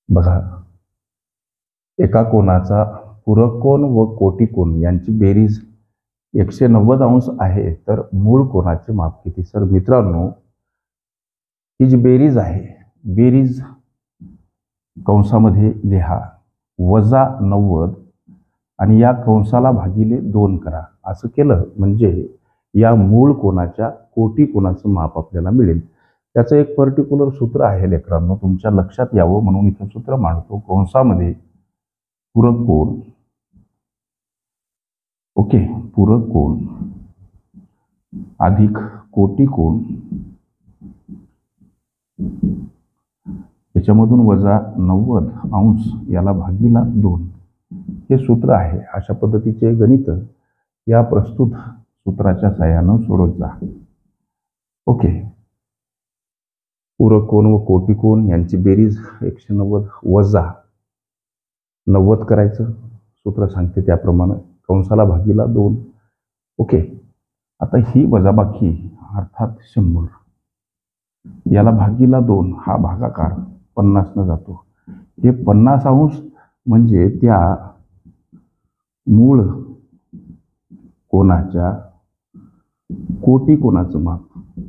बघा, एका कोनाचा पूरक कोन व कोटी कोन यांची बेरीज 190 अंश आहे, तर मूळ कोनाचे माप किती? सर मित्रांनो, ही जी बेरीज आहे, बेरीज कंसामध्ये लिहा -90 आणि या कंसाला भागिले 2 करा. असं केलं म्हणजे या मूळ कोनाच्या कोटी कोनाचं माप आपल्याला मिळेल. त्याचं एक पर्टिक्युलर सूत्र आहे लेकरांनो, तुमच्या लक्षात यावं म्हणून इथं सूत्र मांडतो. कंसामध्ये पूरक कोन, ओके, पूरक कोन अधिक कोटी कोन याच्यामधून वजा 90 अंश याला भागीला 2 हे सूत्र आहे. अशा पद्धतीचे गणित या प्रस्तुत सूत्राच्या साहाय्यानं सोडवत जा. ओके, पूरक कोन व कोटी कोन यांची बेरीज 190 वजा 90 करायचं. सूत्र सांगते त्याप्रमाणे कंसाला भागीला 2. ओके, आता ही वजाबाकी अर्थात 100 याला भागीला 2 हा भागाकार 50 न जातो. हे 50 अंश म्हणजे त्या मूळ कोनाच्या कोटी कोनाचं माप.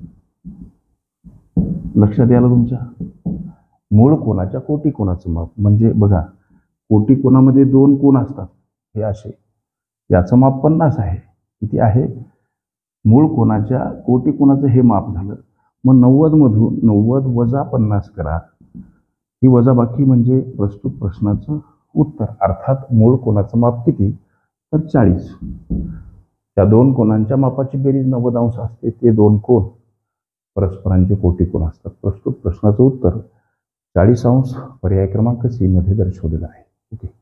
लक्षात यायला तुमच्या? मूळ कोनाच्या कोटी कोनाचं माप म्हणजे बघा, कोटी कोनामध्ये 2 कोन असतात हे असे, याचं माप 50 आहे. किती आहे? मूळ कोनाच्या कोटी कोनाचं हे माप झालं. मग 90 मधून 90 वजा 50 करा. ही वजाबाकी म्हणजे प्रस्तुत प्रश्नाचं उत्तर. अर्थात मूळ कोनाचं माप किती? तर 40. त्या 2 कोनांच्या मापाची बेरीज 90 अंश असते. ते 2 कोन परस्परांचे कोटी कोन असतात. प्रस्तुत प्रश्नाचं उत्तर 40 अंश पर्याय क्रमांक C मध्ये दर्शवलेलं आहे. ओके.